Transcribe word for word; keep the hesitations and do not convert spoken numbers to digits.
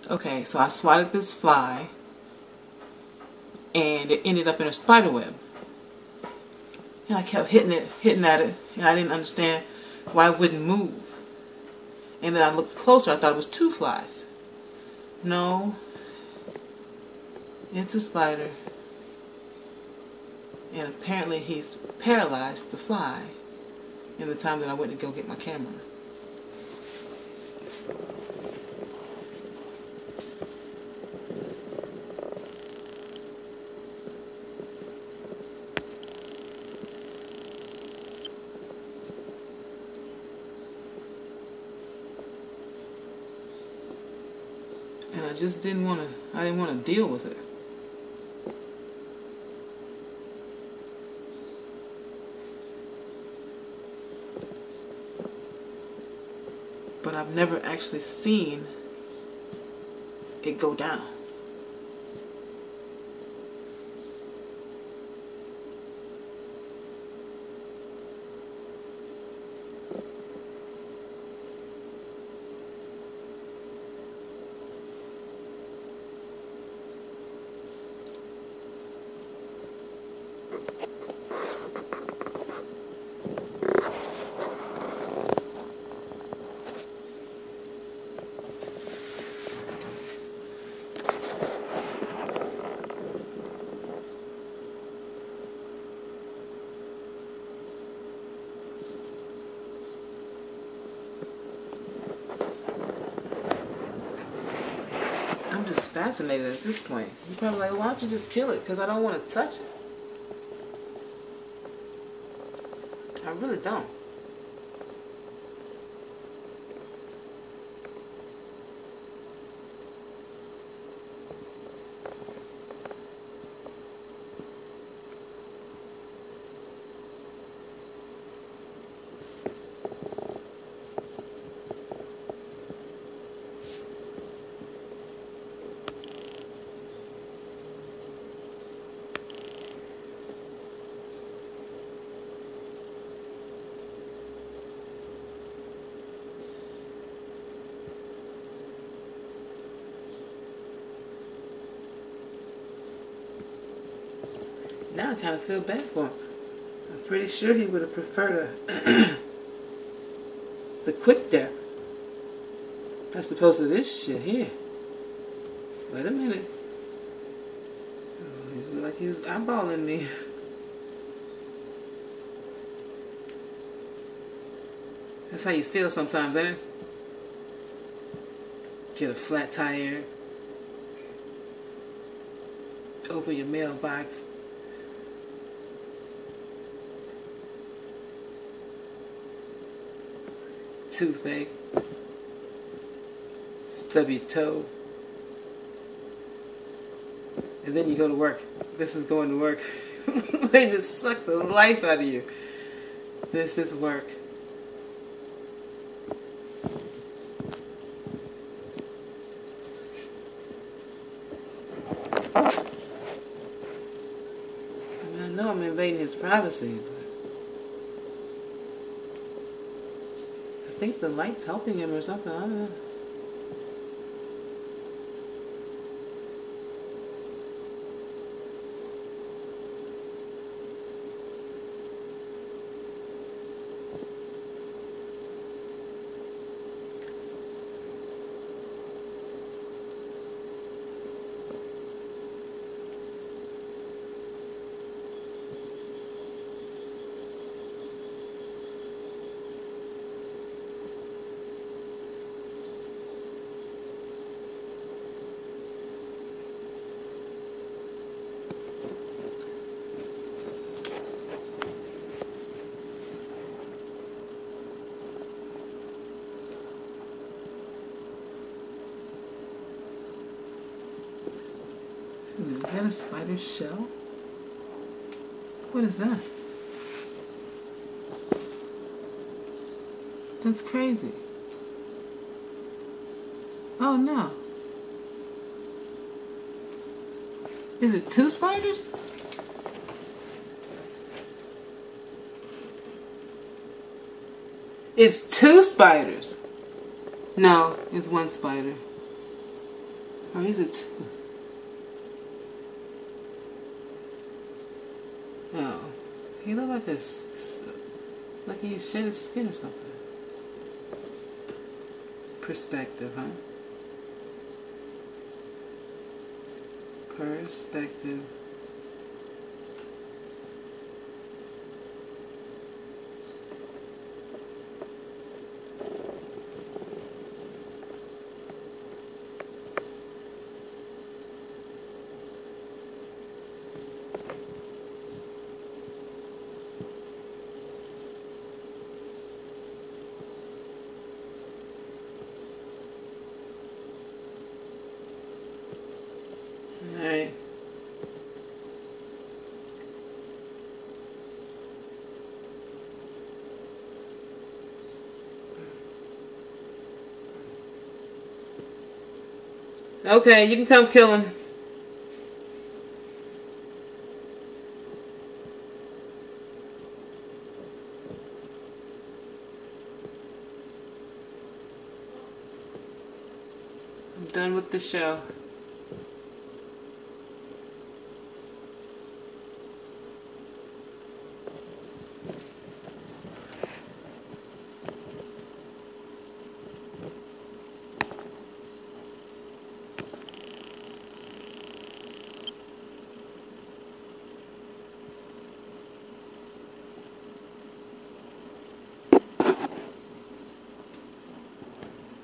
Okay, so I swatted this fly and it ended up in a spider web. And I kept hitting it, hitting at it, and I didn't understand why it wouldn't move. And then I looked closer, I thought it was two flies. No, it's a spider. And apparently he's paralyzed the fly in the time that I went to go get my camera. And I just didn't want to, I didn't want to deal with it. But I've never actually seen it go down. I'm just fascinated at this point. You're probably like, well, why don't you just kill it? Because I don't want to touch it. I really don't. Now I kind of feel bad for him. I'm pretty sure he would have preferred a the quick death as opposed to this shit here. Wait a minute. Oh, he looked like he was eyeballing me. That's how you feel sometimes, ain't it? Get a flat tire. Open your mailbox. Toothache, stub your toe, and then you go to work. This is going to work. They just suck the life out of you. This is work. I mean, I know I'm invading his privacy. I think the light's helping him or something. I don't know. Is that a spider shell? What is that? That's crazy. Oh no. Is it two spiders? It's two spiders. No, it's one spider. Or is it two? Oh, he looked like a, like he shed his skin or something. Perspective, huh? Perspective. Alright. Okay, you can come kill him. I'm done with the show.